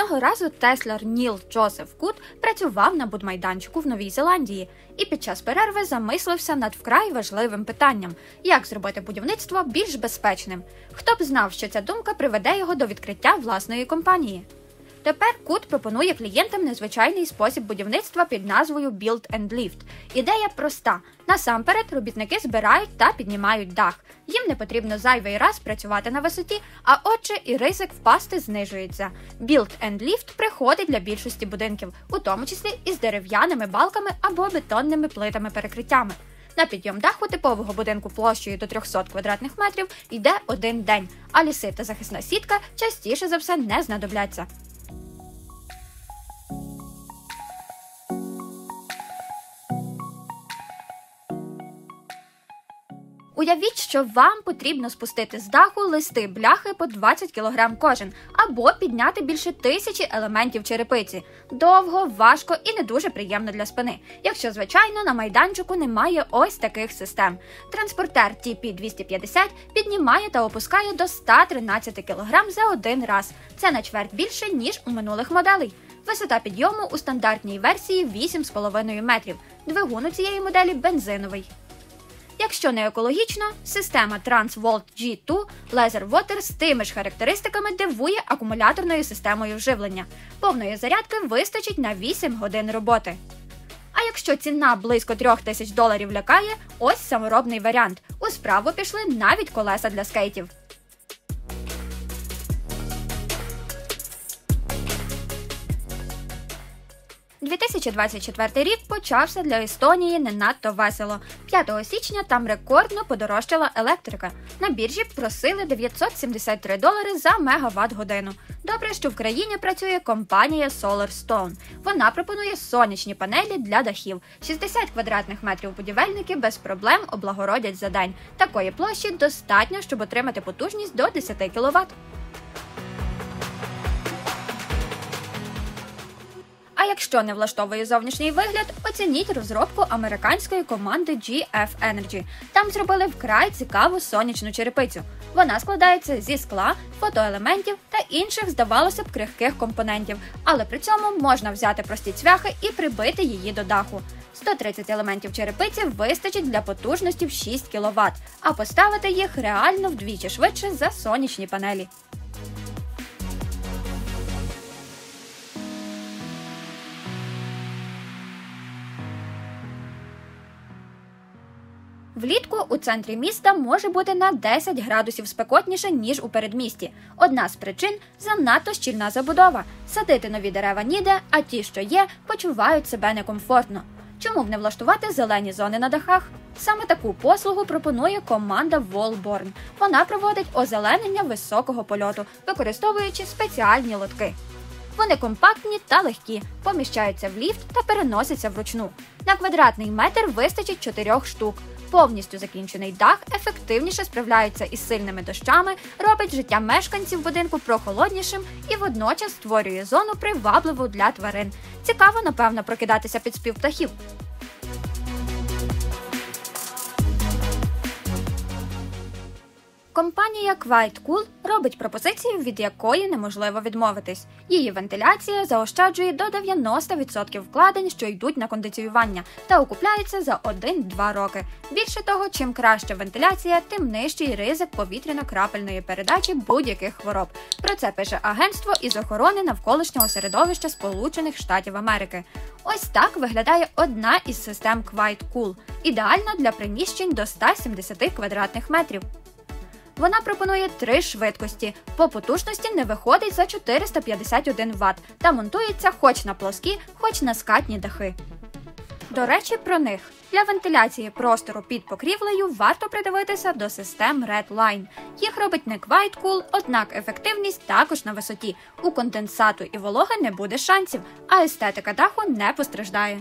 Одного разу теслер Ніл Джозеф Кут працював на будмайданчику в Новій Зеландії і під час перерви замислився над вкрай важливим питанням – як зробити будівництво більш безпечним. Хто б знав, що ця думка приведе його до відкриття власної компанії. Тепер Кут пропонує клієнтам незвичайний спосіб будівництва під назвою Build and Lift. Ідея проста. Насамперед робітники збирають та піднімають дах. Їм не потрібно зайвий раз працювати на висоті, а отже і ризик впасти знижується. Build and Lift приходить для більшості будинків, у тому числі із дерев'яними балками або бетонними плитами-перекриттями. На підйом даху типового будинку площею до 300 квадратних метрів йде один день, а ліси та захисна сітка частіше за все не знадобляться. Уявіть, що вам потрібно спустити з даху листи бляхи по 20 кг кожен, або підняти більше 1000 елементів черепиці. Довго, важко і не дуже приємно для спини, якщо, звичайно, на майданчику немає ось таких систем. Транспортер TP250 піднімає та опускає до 113 кг за один раз. Це на чверть більше, ніж у минулих моделей. Висота підйому у стандартній версії 8,5 метрів. Двигун у цієї моделі бензиновий. Якщо не екологічно, система Transvolt G2 Laser Water з тими ж характеристиками дивує акумуляторною системою живлення. Повної зарядки вистачить на 8 годин роботи. А якщо ціна близько $3000 лякає, ось саморобний варіант. У справу пішли навіть колеса для скейтів. – 2024 рік почався для Естонії не надто весело. 5 січня там рекордно подорожчала електрика. На біржі просили $973 за мегаватт-годину. Добре, що в країні працює компанія SolarStone. Вона пропонує сонячні панелі для дахів. 60 квадратних метрів будівельники без проблем облагородять за день. Такої площі достатньо, щоб отримати потужність до 10 кВт. А якщо не влаштовує зовнішній вигляд, оцініть розробку американської команди GF Energy. Там зробили вкрай цікаву сонячну черепицю. Вона складається зі скла, фотоелементів та інших, здавалося б, крихких компонентів, але при цьому можна взяти прості цвяхи і прибити її до даху. 130 елементів черепиці вистачить для потужності в 6 кВт, а поставити їх реально вдвічі швидше за сонячні панелі. Влітку у центрі міста може бути на 10 градусів спекотніше, ніж у передмісті. Одна з причин – занадто щільна забудова. Садити нові дерева ніде, а ті, що є, почувають себе некомфортно. Чому б не влаштувати зелені зони на дахах? Саме таку послугу пропонує команда Wallborn. Вона проводить озеленення високого польоту, використовуючи спеціальні лотки. Вони компактні та легкі, поміщаються в ліфт та переносяться вручну. На квадратний метр вистачить 4 штук. Повністю закінчений дах ефективніше справляється із сильними дощами, робить життя мешканців будинку прохолоднішим і водночас створює зону привабливу для тварин. Цікаво, напевно, прокидатися під спів птахів. Компанія QuiteCool робить пропозицію, від якої неможливо відмовитись. Її вентиляція заощаджує до 90% вкладень, що йдуть на кондиціювання, та окупляється за 1-2 роки. Більше того, чим краща вентиляція, тим нижчий ризик повітряно-крапельної передачі будь-яких хвороб. Про це пише агентство із охорони навколишнього середовища Сполучених Штатів Америки. Ось так виглядає одна із систем QuiteCool, ідеальна для приміщень до 170 квадратних метрів. Вона пропонує 3 швидкості. По потужності не виходить за 451 Вт та монтується хоч на плоскі, хоч на скатні дахи. До речі, про них. Для вентиляції простору під покрівлею варто придивитися до систем Redline. Їх робить не QuiteCool, однак ефективність також на висоті. У конденсату і вологи не буде шансів, а естетика даху не постраждає.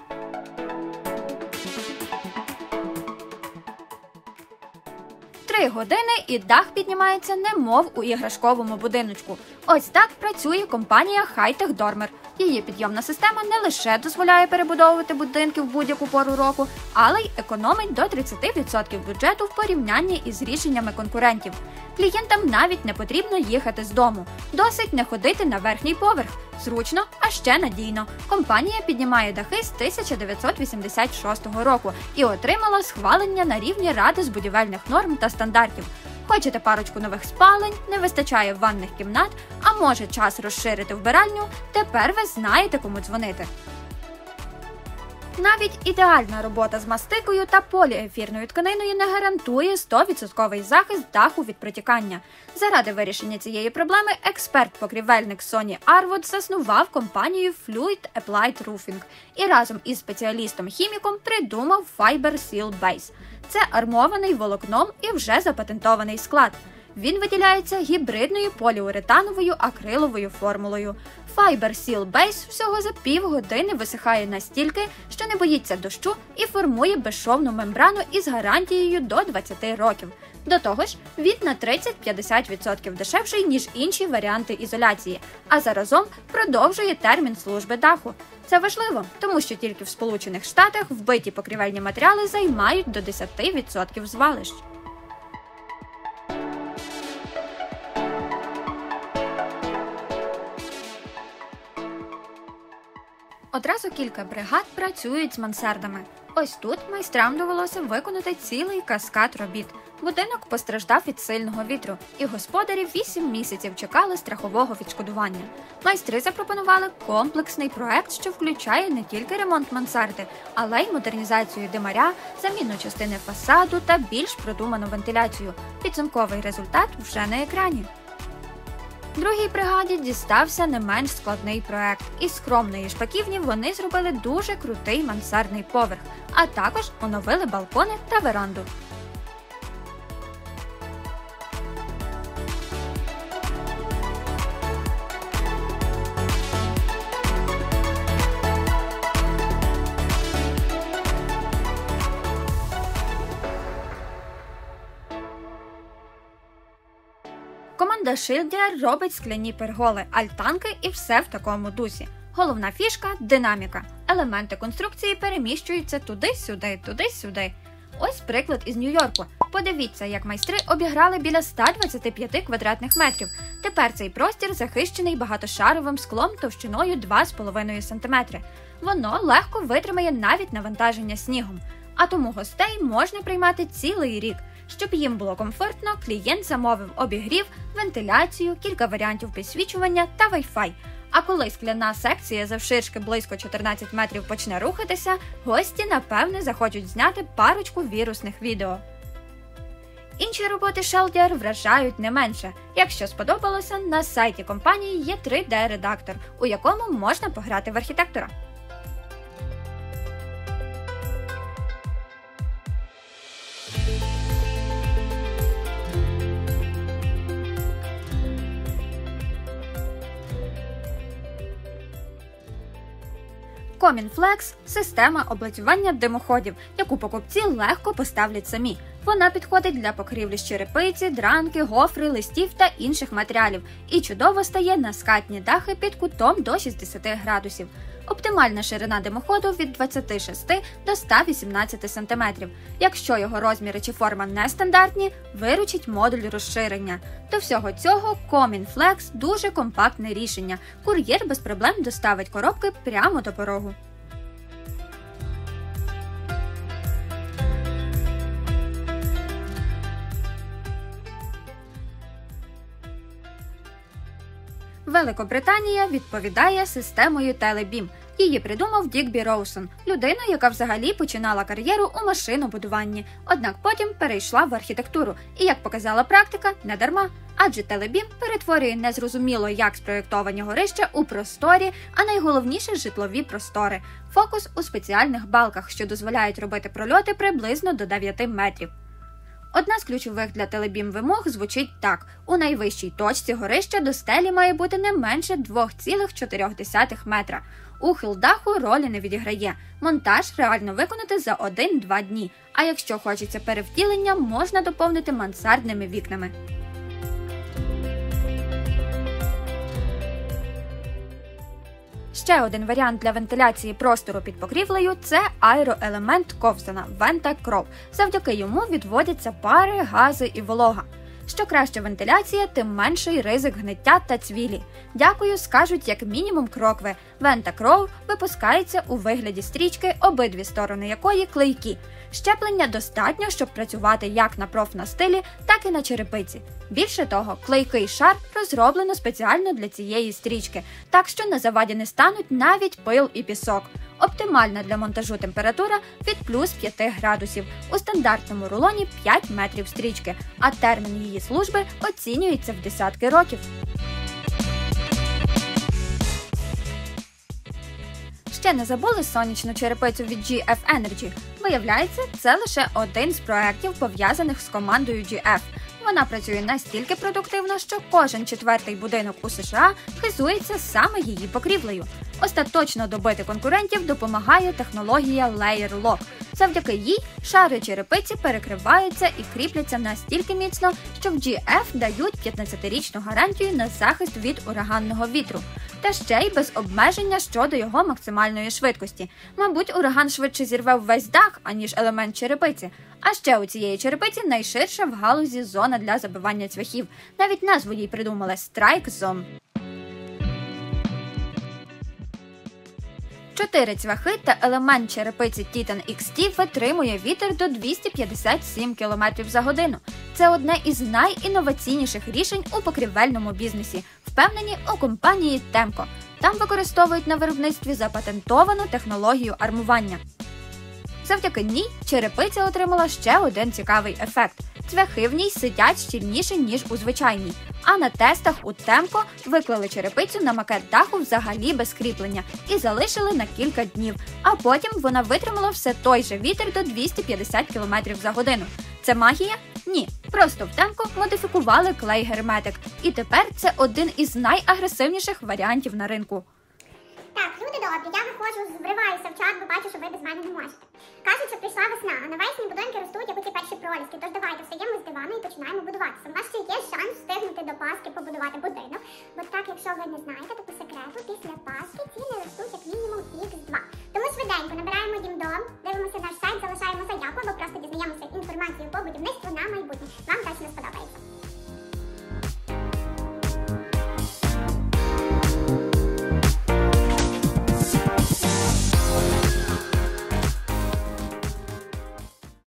Години і дах піднімається немов у іграшковому будиночку. Ось так працює компанія Hightech Dormer. Її підйомна система не лише дозволяє перебудовувати будинки в будь-яку пору року, але й економить до 30% бюджету в порівнянні із рішеннями конкурентів. Клієнтам навіть не потрібно їхати з дому. Досить не ходити на верхній поверх. Зручно, а ще надійно. Компанія піднімає дахи з 1986 року і отримала схвалення на рівні Ради з будівельних норм та стандартів. Хочете парочку нових спалень, не вистачає ванних кімнат, а може час розширити вбиральню? Тепер ви знаєте, кому дзвонити. Навіть ідеальна робота з мастикою та поліефірною тканиною не гарантує 100% захист даху від протікання. Заради вирішення цієї проблеми експерт-покрівельник Sony Arwood заснував компанію Fluid Applied Roofing і разом із спеціалістом-хіміком придумав Fiber Seal Base. Це армований волокном і вже запатентований склад. Він виділяється гібридною поліуретановою акриловою формулою. Fiber Seal Base всього за півгодини висихає настільки, що не боїться дощу і формує безшовну мембрану із гарантією до 20 років. До того ж, він на 30-50% дешевший, ніж інші варіанти ізоляції, а заразом продовжує термін служби даху. Це важливо, тому що тільки в Сполучених Штатах вбиті покрівельні матеріали займають до 10% звалищ. Одразу кілька бригад працюють з мансардами. Ось тут майстрам довелося виконати цілий каскад робіт. Будинок постраждав від сильного вітру, і господарі 8 місяців чекали страхового відшкодування. Майстри запропонували комплексний проект, що включає не тільки ремонт мансарди, але й модернізацію димаря, заміну частини фасаду та більш продуману вентиляцію. Підсумковий результат вже на екрані. Другій бригаді дістався не менш складний проект. Із скромної шпаківні вони зробили дуже крутий мансардний поверх, а також оновили балкони та веранду. Команда Schilder робить скляні перголи, альтанки і все в такому дусі. Головна фішка – динаміка. Елементи конструкції переміщуються туди-сюди, туди-сюди. Ось приклад із Нью-Йорку. Подивіться, як майстри обіграли біля 125 квадратних метрів. Тепер цей простір захищений багатошаровим склом товщиною 2,5 см. Воно легко витримає навіть навантаження снігом. А тому гостей можна приймати цілий рік. Щоб їм було комфортно, клієнт замовив обігрів, вентиляцію, кілька варіантів підсвічування та Wi-Fi. А коли скляна секція завширшки близько 14 метрів почне рухатися, гості, напевне, захочуть зняти парочку вірусних відео. Інші роботи Schilder вражають не менше. Якщо сподобалося, на сайті компанії є 3D-редактор, у якому можна пограти в архітектора. Comminflex – система облицювання димоходів, яку покупці легко поставлять самі. Вона підходить для покрівлі з черепиці, дранки, гофри, листів та інших матеріалів і чудово стає на скатні дахи під кутом до 60 градусів. Оптимальна ширина димоходу від 26 до 118 см. Якщо його розміри чи форма нестандартні, виручить модуль розширення. До всього цього Comminflex – дуже компактне рішення. Кур'єр без проблем доставить коробки прямо до порогу. Великобританія відповідає системою Telebeam. Її придумав Дігбі Роусон, людина, яка взагалі починала кар'єру у машинобудуванні, однак потім перейшла в архітектуру. І, як показала практика, не дарма. Адже Telebeam перетворює незрозуміло як спроєктовані горища у просторі, а найголовніше – житлові простори. Фокус у спеціальних балках, що дозволяють робити прольоти приблизно до 9 метрів. Одна з ключових для Telebeam вимог звучить так. У найвищій точці горища до стелі має бути не менше 2,4 метра. Ухил даху ролі не відіграє. Монтаж реально виконати за 1-2 дні. А якщо хочеться перевтілення, можна доповнити мансардними вікнами. Ще один варіант для вентиляції простору під покрівлею – це аероелемент ковзана Ventacrow. Завдяки йому відводяться пари, гази і волога. Що краща вентиляція, тим менший ризик гниття та цвілі. Дякую, скажуть як мінімум крокви. Ventacrow випускається у вигляді стрічки, обидві сторони якої клейкі. Щеплення достатньо, щоб працювати як на профнастилі, так і на черепиці. Більше того, клейкий шар розроблено спеціально для цієї стрічки, так що на заваді не стануть навіть пил і пісок. Оптимальна для монтажу температура від плюс 5 градусів. У стандартному рулоні 5 метрів стрічки, а термін її служби оцінюється в десятки років. Ще не забули сонячну черепицю від GF Energy? Виявляється, це лише один з проєктів, пов'язаних з командою GF. Вона працює настільки продуктивно, що кожен четвертий будинок у США хизується саме її покрівлею. Остаточно добити конкурентів допомагає технологія Layer Lock. Завдяки їй шари черепиці перекриваються і кріпляться настільки міцно, що в GF дають 15-річну гарантію на захист від ураганного вітру. Та ще й без обмеження щодо його максимальної швидкості. Мабуть, ураган швидше зірве весь дах, аніж елемент черепиці. А ще у цієї черепиці найширша в галузі зона для забивання цвяхів. Навіть назву їй придумали – Strike Zone. 4 цвяхи та елемент черепиці Titan XT витримує вітер до 257 км за годину. Це одне із найінноваційніших рішень у покрівельному бізнесі, впевнені у компанії Temco. Там використовують на виробництві запатентовану технологію армування. Завдяки ній черепиця отримала ще один цікавий ефект. Цвяхи в ній сидять щільніше, ніж у звичайній. А на тестах у Temco виклали черепицю на макет даху взагалі без кріплення і залишили на кілька днів. А потім вона витримала все той же вітер до 250 км за годину. Це магія? Ні. Просто в Temco модифікували клей герметик. І тепер це один із найагресивніших варіантів на ринку. Так, люди добрі, я виходжу, вриваюся в чат, бо бачу, що ви без мене не можете. Кажуть, що прийшла весна, а навесні будинки ростуть, як оці перші проліски. Тож давайте встаємо з дивану і починаємо будуватися. У нас ще є шанс встигнути до Пасхи побудувати будинок. Бо так, якщо ви не знаєте, то по секрету після Пасхи ціни ростуть як мінімум Х2. Тому швиденько набираємо Дім.Дом, дивимося наш сайт, залишаємо заявку або просто дізнаємося інформацію по будівництву на майбутнє. Вам точно сподобається.